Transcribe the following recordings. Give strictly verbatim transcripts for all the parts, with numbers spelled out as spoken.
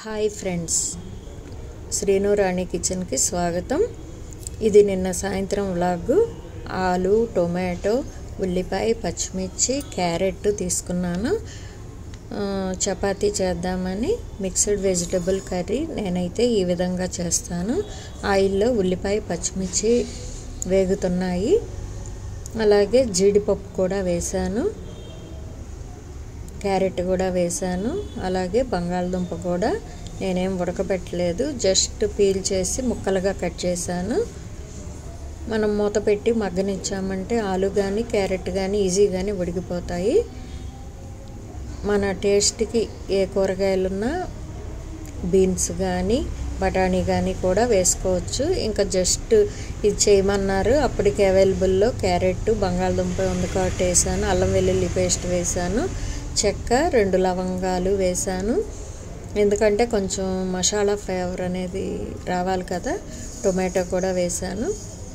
Hi friends, Srinu రాణి కిచెన్కి స్వాగతం. ఇది నిన్న సాయంత్రం వ్లాగ్. ఆలు, టొమాటో, ఉల్లిపాయ, పచ్చిమిర్చి, క్యారెట్ తీసుకున్నాను. చపాతీ చేద్దామని మిక్స్డ్ వెజిటబుల్ కర్రీ నేనైతే ఈ విధంగా చేస్తాను. ఆయిల్లో ఉల్లిపాయ, పచ్చిమిర్చి వేగుతున్నాయి. అలాగే జీడిపప్పు కూడా వేసాను, క్యారెట్ కూడా వేసాను. అలాగే బంగాళదుంప కూడా నేనేం ఉడకబెట్టలేదు, జస్ట్ పీల్ చేసి ముక్కలుగా కట్ చేశాను. మనం మూత పెట్టి మగ్గనిచ్చామంటే ఆలు కానీ క్యారెట్ కానీ ఈజీగానే ఉడికిపోతాయి. మన టేస్ట్కి ఏ కూరగాయలున్నా బీన్స్ కానీ బఠానీ కానీ కూడా వేసుకోవచ్చు. ఇంకా జస్ట్ ఇది చేయమన్నారు, అప్పటికి అవైలబుల్లో క్యారెట్, బంగాళదుంప ఉంది కాబట్టి వేసాను. అల్లం వెల్లుల్లి పేస్ట్ వేసాను, చెక్క, రెండు లవంగాలు వేసాను. ఎందుకంటే కొంచెం మసాలా ఫ్లేవర్ అనేది రావాలి కదా. టొమాటో కూడా వేసాను,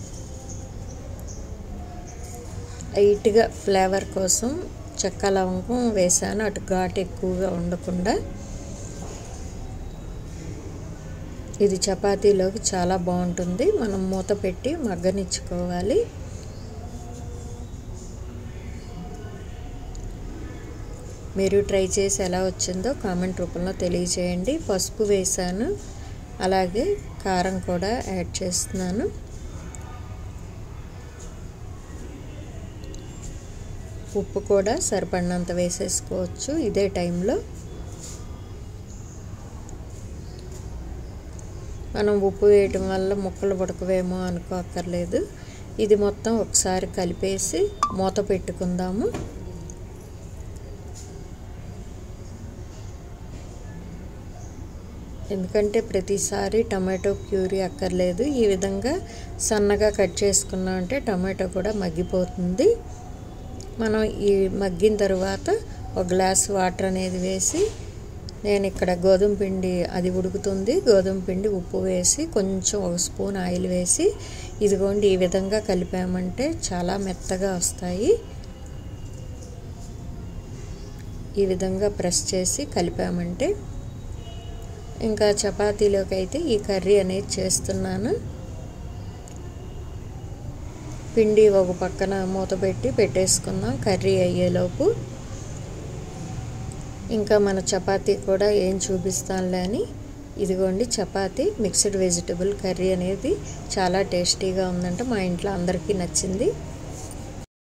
లైట్గా ఫ్లేవర్ కోసం చెక్క, లవంగం వేసాను, అటు ఘాటు ఎక్కువగా ఉండకుండా. ఇది చపాతీలోకి చాలా బాగుంటుంది. మనం మూత పెట్టి మగ్గనిచ్చుకోవాలి. మీరు ట్రై చేసి ఎలా వచ్చిందో కామెంట్ రూపంలో తెలియజేయండి. పసుపు వేసాను, అలాగే కారం కూడా యాడ్ చేస్తున్నాను. ఉప్పు కూడా సరిపడినంత వేసేసుకోవచ్చు ఇదే టైంలో. మనం ఉప్పు వేయటం వల్ల ముక్కలు ఉడకవేమో అనుకోక్కర్లేదు. ఇది మొత్తం ఒకసారి కలిపేసి మూత పెట్టుకుందాము. ఎందుకంటే ప్రతిసారి టమాటో ప్యూరీ అక్కర్లేదు. ఈ విధంగా సన్నగా కట్ చేసుకున్నాం అంటే టమాటో కూడా మగ్గిపోతుంది. మనం ఈ మగ్గిన తర్వాత ఒక గ్లాస్ వాటర్ అనేది వేసి, నేను ఇక్కడ గోధుమ పిండి అది ఉడుకుతుంది, గోధుమ పిండి, ఉప్పు వేసి కొంచెం ఒక స్పూన్ ఆయిల్ వేసి ఇదిగోండి ఈ విధంగా కలిపామంటే చాలా మెత్తగా వస్తాయి. ఈ విధంగా ప్రెస్ చేసి కలిపామంటే ఇంకా చపాతీలోకి అయితే ఈ కర్రీ అనేది చేస్తున్నాను. పిండి ఒక పక్కన మూత పెట్టి పెట్టేసుకుందాం కర్రీ అయ్యేలోపు. ఇంకా మన చపాతీ కూడా ఏం చూపిస్తానులే అని ఇదిగోండి చపాతీ మిక్స్డ్ వెజిటబుల్ కర్రీ అనేది చాలా టేస్టీగా ఉందంట. మా ఇంట్లో అందరికీ నచ్చింది.